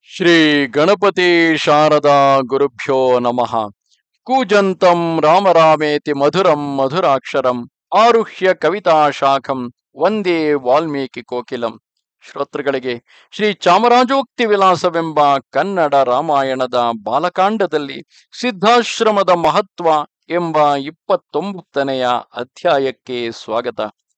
ಶ್ರೀ ಗಣಪತಿ ಶಾರದಾ ಗುರುಭ್ಯೋ ನಮಃ. ಕೂಜಂತಂ ರಾಮರಾಮೇತಿ ಮಧುರಂ ಮಧುರಾಕ್ಷರಂ ಆರುಹ್ಯ ಕವಿತಾ ಶಾಖಂ ವಂದೇ ವಾಲ್ಮೀಕಿ ಕೋಕಿಲಂ. ಶ್ರೋತೃಗಳಿಗೆ ಶ್ರೀ ಚಾಮರಾಜೋಕ್ತಿ ವಿಲಾಸವೆಂಬ ಕನ್ನಡ ರಾಮಾಯಣದ ಬಾಲಕಾಂಡದಲ್ಲಿ ಸಿದ್ಧಾಶ್ರಮದ ಮಹತ್ವ ಎಂಬ 29ನೆಯ ಅಧ್ಯಾಯಕ್ಕೆ ಸ್ವಾಗತ.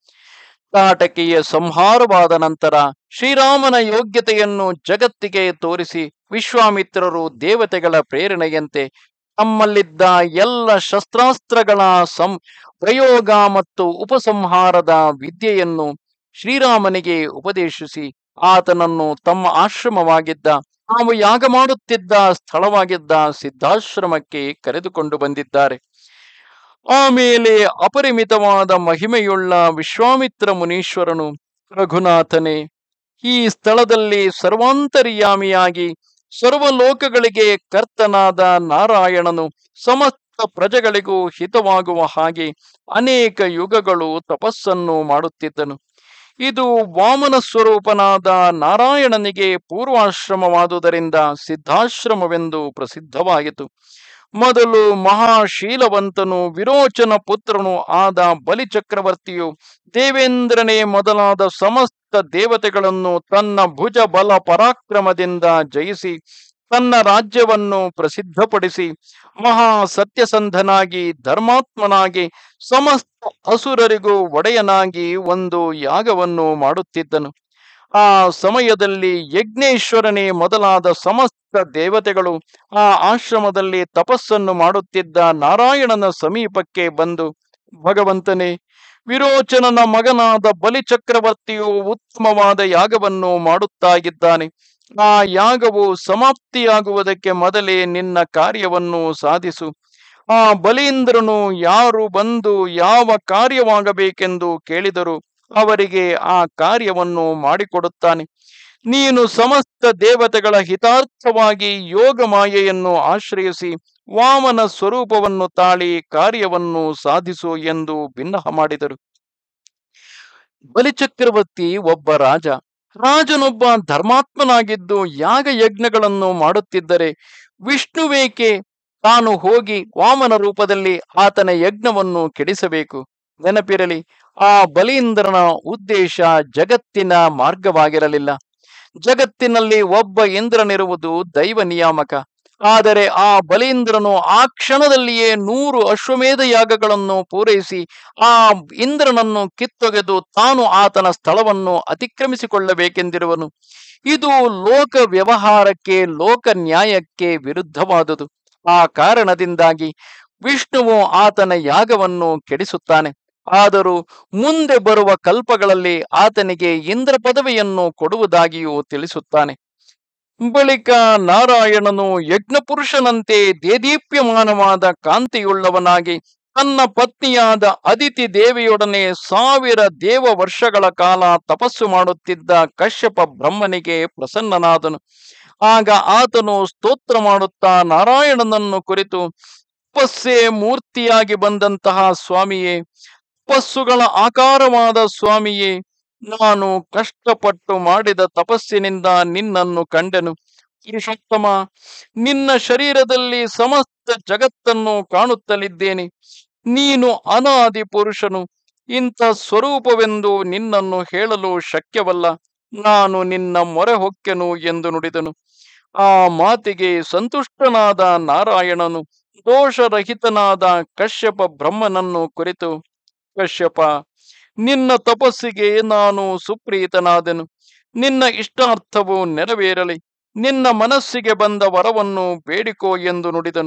ತಾಟಕೀಯ ಸಂಹಾರವಾದ ನಂತರ ಶ್ರೀರಾಮನ ಯೋಗ್ಯತೆಯನ್ನು ಜಗತ್ತಿಗೆ ತೋರಿಸಿ ವಿಶ್ವಾಮಿತ್ರರು ದೇವತೆಗಳ ಪ್ರೇರಣೆಯಂತೆ ತಮ್ಮಲ್ಲಿದ್ದ ಎಲ್ಲ ಶಸ್ತ್ರಾಸ್ತ್ರಗಳ ಪ್ರಯೋಗ ಮತ್ತು ಉಪಸಂಹಾರದ ವಿದ್ಯೆಯನ್ನು ಶ್ರೀರಾಮನಿಗೆ ಉಪದೇಶಿಸಿ ಆತನನ್ನು ತಮ್ಮ ಆಶ್ರಮವಾಗಿದ್ದ ತಾವು ಯಾಗ ಮಾಡುತ್ತಿದ್ದ ಸ್ಥಳವಾಗಿದ್ದ ಸಿದ್ಧಾಶ್ರಮಕ್ಕೆ ಕರೆದುಕೊಂಡು ಬಂದಿದ್ದಾರೆ. ಆಮೇಲೆ ಅಪರಿಮಿತವಾದ ಮಹಿಮೆಯುಳ್ಳ ವಿಶ್ವಾಮಿತ್ರ ಮುನೀಶ್ವರನು, ರಘುನಾಥನೇ, ಈ ಸ್ಥಳದಲ್ಲಿ ಸರ್ವಾಂತರ್ಯಾಮಿಯಾಗಿ ಸರ್ವಲೋಕಗಳಿಗೆ ಕರ್ತನಾದ ನಾರಾಯಣನು ಸಮಸ್ತ ಪ್ರಜೆಗಳಿಗೂ ಹಿತವಾಗುವ ಹಾಗೆ ಅನೇಕ ಯುಗಗಳು ತಪಸ್ಸನ್ನು ಮಾಡುತ್ತಿದ್ದನು. ಇದು ವಾಮನ ಸ್ವರೂಪನಾದ ನಾರಾಯಣನಿಗೆ ಪೂರ್ವಾಶ್ರಮವಾದುದರಿಂದ ಸಿದ್ಧಾಶ್ರಮವೆಂದು ಪ್ರಸಿದ್ಧವಾಯಿತು. ಮೊದಲು ಮಹಾಶೀಲವಂತನು ವಿರೋಚನ ಪುತ್ರನು ಆದ ಬಲಿಚಕ್ರವರ್ತಿಯು ದೇವೇಂದ್ರನೇ ಮೊದಲಾದ ಸಮಸ್ತ ದೇವತೆಗಳನ್ನು ತನ್ನ ಭುಜ ಬಲ ಪರಾಕ್ರಮದಿಂದ ಜಯಿಸಿ ತನ್ನ ರಾಜ್ಯವನ್ನು ಪ್ರಸಿದ್ಧಪಡಿಸಿ ಮಹಾ ಸತ್ಯಸಂಧನಾಗಿ ಧರ್ಮಾತ್ಮನಾಗಿ ಸಮಸ್ತ ಅಸುರರಿಗೂ ಒಡೆಯನಾಗಿ ಒಂದು ಯಾಗವನ್ನು ಮಾಡುತ್ತಿದ್ದನು. ಆ ಸಮಯದಲ್ಲಿ ಯಜ್ಞೇಶ್ವರನೇ ಮೊದಲಾದ ಸಮಸ್ತ ದೇವತೆಗಳು ಆ ಆಶ್ರಮದಲ್ಲಿ ತಪಸ್ಸನ್ನು ಮಾಡುತ್ತಿದ್ದ ನಾರಾಯಣನ ಸಮೀಪಕ್ಕೆ ಬಂದು, ಭಗವಂತನೇ, ವಿರೋಚನನ ಮಗನಾದ ಬಲಿಚಕ್ರವರ್ತಿಯು ಉತ್ತಮವಾದ ಯಾಗವನ್ನು ಮಾಡುತ್ತಾ ಇದ್ದಾನೆ. ಆ ಯಾಗವು ಸಮಾಪ್ತಿಯಾಗುವುದಕ್ಕೆ ಮೊದಲೇ ನಿನ್ನ ಕಾರ್ಯವನ್ನು ಸಾಧಿಸು. ಆ ಬಲೀಂದ್ರನು ಯಾರು ಬಂದು ಯಾವ ಕಾರ್ಯವಾಗಬೇಕೆಂದು ಕೇಳಿದರು ಅವರಿಗೆ ಆ ಕಾರ್ಯವನ್ನು ಮಾಡಿಕೊಡುತ್ತಾನೆ. ನೀನು ಸಮಸ್ತ ದೇವತೆಗಳ ಹಿತಾರ್ಥವಾಗಿ ಯೋಗ ಮಾಯೆಯನ್ನು ಆಶ್ರಯಿಸಿ ವಾಮನ ಸ್ವರೂಪವನ್ನು ತಾಳಿ ಕಾರ್ಯವನ್ನು ಸಾಧಿಸು ಎಂದು ಬಿನ್ನಹ ಮಾಡಿದರು. ಬಲಿಚಕ್ರವರ್ತಿ ಒಬ್ಬ ರಾಜನೊಬ್ಬ ಧರ್ಮಾತ್ಮನಾಗಿದ್ದು ಯಾಗ ಯಜ್ಞಗಳನ್ನು ಮಾಡುತ್ತಿದ್ದರೆ ವಿಷ್ಣುವೇಕೆ ತಾನು ಹೋಗಿ ವಾಮನ ರೂಪದಲ್ಲಿ ಆತನ ಯಜ್ಞವನ್ನು ಕೆಡಿಸಬೇಕು? ನೆನಪಿರಲಿ, ಆ ಬಲೀಂದ್ರನ ಉದ್ದೇಶ ಜಗತ್ತಿನ ಮಾರ್ಗವಾಗಿರಲಿಲ್ಲ. ಜಗತ್ತಿನಲ್ಲಿ ಒಬ್ಬ ಇಂದ್ರನಿರುವುದು ದೈವ ನಿಯಾಮಕ. ಆದರೆ ಆ ಬಲೀಂದ್ರನು ಆ ಕ್ಷಣದಲ್ಲಿಯೇ 100 ಅಶ್ವಮೇಧ ಯಾಗಗಳನ್ನು ಪೂರೈಸಿ ಆ ಇಂದ್ರನನ್ನು ಕಿತ್ತೊಗೆದು ತಾನು ಆತನ ಸ್ಥಳವನ್ನು ಅತಿಕ್ರಮಿಸಿಕೊಳ್ಳಬೇಕೆಂದಿರುವನು. ಇದು ಲೋಕ ವ್ಯವಹಾರಕ್ಕೆ, ಲೋಕ ನ್ಯಾಯಕ್ಕೆ ವಿರುದ್ಧವಾದುದು. ಆ ಕಾರಣದಿಂದಾಗಿ ವಿಷ್ಣುವು ಆತನ ಯಾಗವನ್ನು ಕೆಡಿಸುತ್ತಾನೆ. ಆದರೂ ಮುಂದೆ ಬರುವ ಕಲ್ಪಗಳಲ್ಲಿ ಆತನಿಗೆ ಇಂದ್ರ ಪದವಿಯನ್ನು ಕೊಡುವುದಾಗಿಯೂ ತಿಳಿಸುತ್ತಾನೆ. ಬಳಿಕ ನಾರಾಯಣನು ಯಜ್ಞಪುರುಷನಂತೆ ದೇದೀಪ್ಯಮಾನವಾದ ಕಾಂತಿಯುಳ್ಳವನಾಗಿ ತನ್ನ ಪತ್ನಿಯಾದ ಅದಿತಿ ದೇವಿಯೊಡನೆ 1000 ದೇವ ವರ್ಷಗಳ ಕಾಲ ತಪಸ್ಸು ಮಾಡುತ್ತಿದ್ದ ಕಶ್ಯಪ ಬ್ರಹ್ಮನಿಗೆ ಪ್ರಸನ್ನನಾದನು. ಆಗ ಆತನು ಸ್ತೋತ್ರ ಮಾಡುತ್ತಾ ನಾರಾಯಣನನ್ನು ಕುರಿತು, ತಪಸ್ಸೇ ಮೂರ್ತಿಯಾಗಿ ಬಂದಂತಹ ಸ್ವಾಮಿಯೇ, ತಪಸ್ಸುಗಳ ಆಕಾರವಾದ ಸ್ವಾಮಿಯೇ, ನಾನು ಕಷ್ಟಪಟ್ಟು ಮಾಡಿದ ತಪಸ್ಸಿನಿಂದ ನಿನ್ನನ್ನು ಕಂಡೆನು. ಪುರುಷೋತ್ತಮ, ನಿನ್ನ ಶರೀರದಲ್ಲಿ ಸಮಸ್ತ ಜಗತ್ತನ್ನು ಕಾಣುತ್ತಲಿದ್ದೇನೆ. ನೀನು ಅನಾದಿ ಪುರುಷನು. ಇಂಥ ಸ್ವರೂಪವೆಂದು ನಿನ್ನನ್ನು ಹೇಳಲು ಶಕ್ಯವಲ್ಲ. ನಾನು ನಿನ್ನ ಮೊರೆ ಹೊಕ್ಕೆನು ಎಂದು ನುಡಿದನು. ಆ ಮಾತಿಗೆ ಸಂತುಷ್ಟನಾದ ನಾರಾಯಣನು ದೋಷರಹಿತನಾದ ಕಶ್ಯಪ ಬ್ರಹ್ಮನನ್ನು ಕುರಿತು, ಕಶ್ಯಪ, ನಿನ್ನ ತಪಸ್ಸಿಗೆ ನಾನು ಸುಪ್ರೀತನಾದೆನು. ನಿನ್ನ ಇಷ್ಟಾರ್ಥವು ನೆರವೇರಲಿ. ನಿನ್ನ ಮನಸ್ಸಿಗೆ ಬಂದ ವರವನ್ನು ಬೇಡಿಕೋ ಎಂದು ನುಡಿದನು.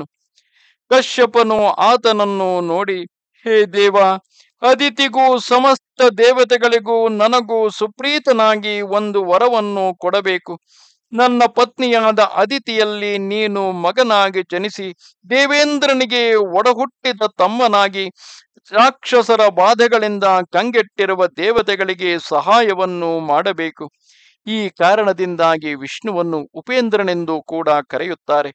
ಕಶ್ಯಪನು ಆತನನ್ನು ನೋಡಿ, ಹೇ ದೇವ, ಅದಿತಿಗೂ ಸಮಸ್ತ ದೇವತೆಗಳಿಗೂ ನನಗೂ ಸುಪ್ರೀತನಾಗಿ ಒಂದು ವರವನ್ನು ಕೊಡಬೇಕು. ನನ್ನ ಪತ್ನಿಯಾದ ಅದಿತಿಯಲ್ಲಿ ನೀನು ಮಗನಾಗಿ ಜನಿಸಿ ದೇವೇಂದ್ರನಿಗೆ ಒಡಹುಟ್ಟಿದ ತಮ್ಮನಾಗಿ ರಾಕ್ಷಸರ ಬಾಧೆಗಳಿಂದ ಕಂಗೆಟ್ಟಿರುವ ದೇವತೆಗಳಿಗೆ ಸಹಾಯವನ್ನು ಮಾಡಬೇಕು. ಈ ಕಾರಣದಿಂದಾಗಿ ವಿಷ್ಣುವನ್ನು ಉಪೇಂದ್ರನೆಂದು ಕೂಡ ಕರೆಯುತ್ತಾರೆ.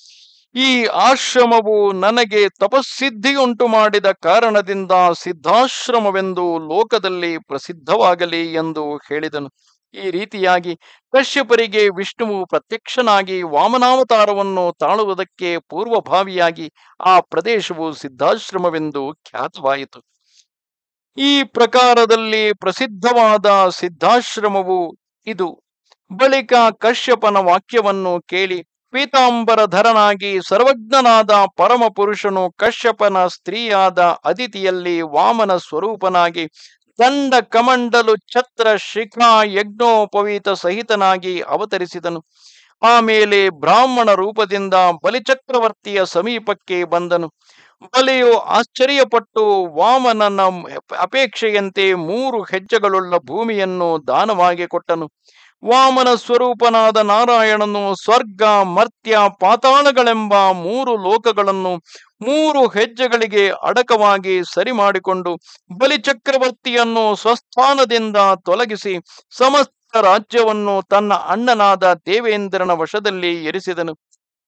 ಈ ಆಶ್ರಮವು ನನಗೆ ತಪಸ್ಸಿದ್ಧಿಯುಂಟು ಮಾಡಿದ ಕಾರಣದಿಂದ ಸಿದ್ಧಾಶ್ರಮವೆಂದು ಲೋಕದಲ್ಲಿ ಪ್ರಸಿದ್ಧವಾಗಲಿ ಎಂದು ಹೇಳಿದನು. ಈ ರೀತಿಯಾಗಿ ಕಶ್ಯಪರಿಗೆ ವಿಷ್ಣುವು ಪ್ರತ್ಯಕ್ಷನಾಗಿ ವಾಮನಾವತಾರವನ್ನು ತಾಳುವುದಕ್ಕೆ ಪೂರ್ವಭಾವಿಯಾಗಿ ಆ ಪ್ರದೇಶವು ಸಿದ್ಧಾಶ್ರಮವೆಂದು ಖ್ಯಾತವಾಯಿತು. ಈ ಪ್ರಕಾರದಲ್ಲಿ ಪ್ರಸಿದ್ಧವಾದ ಸಿದ್ಧಾಶ್ರಮವು ಇದು. ಬಳಿಕ ಕಶ್ಯಪನ ವಾಕ್ಯವನ್ನು ಕೇಳಿ ಪೀತಾಂಬರಧರನಾಗಿ ಸರ್ವಜ್ಞನಾದ ಪರಮಪುರುಷನು ಕಶ್ಯಪನ ಸ್ತ್ರೀಯಾದ ಅದಿತಿಯಲ್ಲಿ ವಾಮನ ಸ್ವರೂಪನಾಗಿ ದಂಡ ಕಮಂಡಲು ಛತ್ರ ಶಿಖಾ ಯಜ್ಞೋಪವೀತ ಸಹಿತನಾಗಿ ಅವತರಿಸಿದನು. ಆಮೇಲೆ ಬ್ರಾಹ್ಮಣ ರೂಪದಿಂದ ಬಲಿಚಕ್ರವರ್ತಿಯ ಸಮೀಪಕ್ಕೆ ಬಂದನು. ಬಲಿಯು ಆಶ್ಚರ್ಯಪಟ್ಟು ವಾಮನನ ಅಪೇಕ್ಷೆಯಂತೆ 3 ಹೆಜ್ಜೆಗಳುಳ್ಳ ಭೂಮಿಯನ್ನು ದಾನವಾಗಿ ಕೊಟ್ಟನು. ವಾಮನ ಸ್ವರೂಪನಾದ ನಾರಾಯಣನು ಸ್ವರ್ಗ, ಮರ್ತ್ಯ, ಪಾತಾಳಗಳೆಂಬ 3 ಲೋಕಗಳನ್ನು 3 ಹೆಜ್ಜೆಗಳಿಗೆ ಅಡಕವಾಗಿ ಸರಿ ಮಾಡಿಕೊಂಡು ಬಲಿಚಕ್ರವರ್ತಿಯನ್ನು ಸ್ವಸ್ಥಾನದಿಂದ ತೊಲಗಿಸಿ ಸಮಸ್ತ ರಾಜ್ಯವನ್ನು ತನ್ನ ಅಣ್ಣನಾದ ದೇವೇಂದ್ರನ ವಶದಲ್ಲಿ ಇರಿಸಿದನು.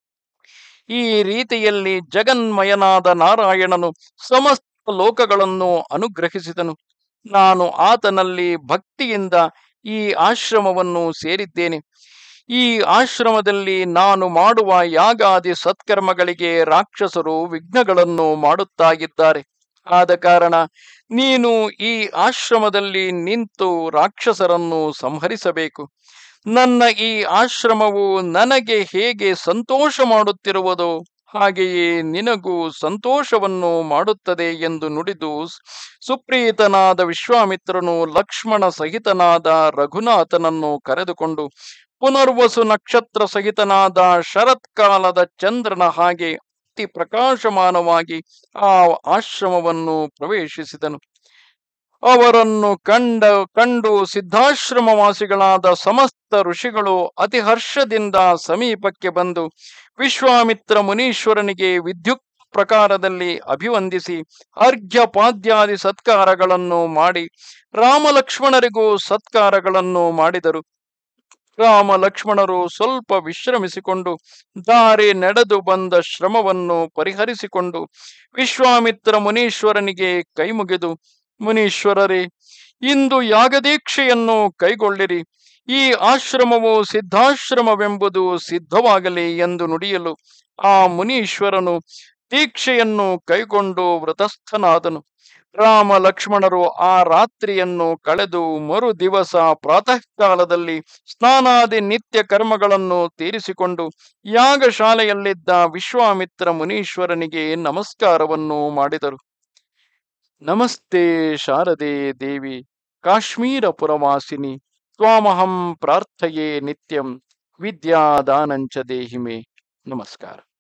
ಈ ರೀತಿಯಲ್ಲಿ ಜಗನ್ಮಯನಾದ ನಾರಾಯಣನು ಸಮಸ್ತ ಲೋಕಗಳನ್ನು ಅನುಗ್ರಹಿಸಿದನು. ನಾನು ಆತನಲ್ಲಿ ಭಕ್ತಿಯಿಂದ ಈ ಆಶ್ರಮವನ್ನು ಸೇರಿದ್ದೇನೆ. ಈ ಆಶ್ರಮದಲ್ಲಿ ನಾನು ಮಾಡುವ ಯಾಗಾದಿ ಸತ್ಕರ್ಮಗಳಿಗೆ ರಾಕ್ಷಸರು ವಿಘ್ನಗಳನ್ನು ಮಾಡುತ್ತಾ ಇದ್ದಾರೆ. ಆದ ಕಾರಣ ನೀನು ಈ ಆಶ್ರಮದಲ್ಲಿ ನಿಂತು ರಾಕ್ಷಸರನ್ನು ಸಂಹರಿಸಬೇಕು. ನನ್ನ ಈ ಆಶ್ರಮವು ನನಗೆ ಹೇಗೆ ಸಂತೋಷ ಮಾಡುತ್ತಿರುವುದೋ ಹಾಗೆಯೇ ನಿನಗೂ ಸಂತೋಷವನ್ನು ಮಾಡುತ್ತದೆ ಎಂದು ನುಡಿದು ಸುಪ್ರೀತನಾದ ವಿಶ್ವಾಮಿತ್ರನು ಲಕ್ಷ್ಮಣ ಸಹಿತನಾದ ರಘುನಾಥನನ್ನು ಕರೆದುಕೊಂಡು ಪುನರ್ವಸು ನಕ್ಷತ್ರ ಸಹಿತನಾದ ಶರತ್ಕಾಲದ ಚಂದ್ರನ ಹಾಗೆ ಅತಿ ಪ್ರಕಾಶಮಾನವಾಗಿ ಆ ಆಶ್ರಮವನ್ನು ಪ್ರವೇಶಿಸಿದನು. ಅವರನ್ನು ಕಂಡು ಸಿದ್ಧಾಶ್ರಮವಾಸಿಗಳಾದ ಸಮಸ್ತ ಋಷಿಗಳು ಅತಿ ಹರ್ಷದಿಂದ ಸಮೀಪಕ್ಕೆ ಬಂದು ವಿಶ್ವಾಮಿತ್ರ ಮುನೀಶ್ವರನಿಗೆ ವಿದ್ಯುಕ್ತ ಪ್ರಕಾರದಲ್ಲಿ ಅಭಿವಂದಿಸಿ ಅರ್ಘ್ಯಪಾದ್ಯಾದಿ ಸತ್ಕಾರಗಳನ್ನು ಮಾಡಿ ರಾಮಲಕ್ಷ್ಮಣರಿಗೂ ಸತ್ಕಾರಗಳನ್ನು ಮಾಡಿದರು. ರಾಮ ಲಕ್ಷ್ಮಣರು ಸ್ವಲ್ಪ ವಿಶ್ರಮಿಸಿಕೊಂಡು ದಾರಿ ನಡೆದು ಬಂದ ಶ್ರಮವನ್ನು ಪರಿಹರಿಸಿಕೊಂಡು ವಿಶ್ವಾಮಿತ್ರ ಮುನೀಶ್ವರನಿಗೆ ಕೈಮುಗಿದು, ಮುನೀಶ್ವರರೇ, ಇಂದು ಯಾಗದೀಕ್ಷೆಯನ್ನು ಕೈಗೊಳ್ಳಿರಿ. ಈ ಆಶ್ರಮವು ಸಿದ್ಧಾಶ್ರಮವೆಂಬುದು ಸಿದ್ಧವಾಗಲಿ ಎಂದು ನುಡಿಯಲು ಆ ಮುನೀಶ್ವರನು ದೀಕ್ಷೆಯನ್ನು ಕೈಗೊಂಡು ವ್ರತಸ್ಥನಾದನು. ರಾಮ ಲಕ್ಷ್ಮಣರು ಆ ರಾತ್ರಿಯನ್ನು ಕಳೆದು ಮರು ದಿವಸ ಪ್ರಾತಃ ಕಾಲದಲ್ಲಿ ಸ್ನಾನಾದಿ ನಿತ್ಯ ಕರ್ಮಗಳನ್ನು ತೀರಿಸಿಕೊಂಡು ಯಾಗಶಾಲೆಯಲ್ಲಿದ್ದ ವಿಶ್ವಾಮಿತ್ರ ಮುನೀಶ್ವರನಿಗೆ ನಮಸ್ಕಾರವನ್ನು ಮಾಡಿದರು. ನಮಸ್ತೆ ಶಾರದೆ ದೇವಿ ಕಾಶ್ಮೀರ ಪುರವಾಸಿನಿ ತ್ವಾಮಹಂ ಪ್ರಾರ್ಥಯೇ ನಿತ್ಯಂ ವಿದ್ಯಾದಾನಂಚ ದೇಹಿಮೆ. ನಮಸ್ಕಾರ.